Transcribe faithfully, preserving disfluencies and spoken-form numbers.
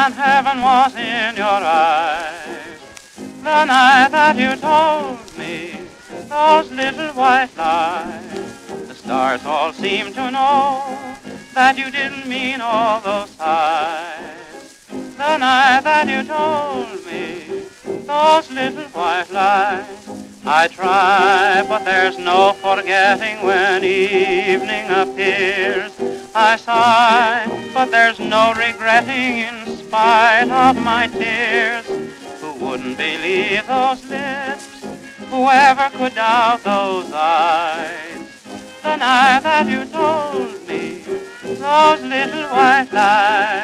and heaven was in your eyes. The night that you told me those little white lies, the stars all seemed to know that you didn't mean all those sighs. The night that you told me those little white lies, I try, but there's no forgetting when evening appears. I sigh, but there's no regretting in spite of my tears. Who wouldn't believe those lips? Whoever could doubt those eyes? The night that you told me those little white lies.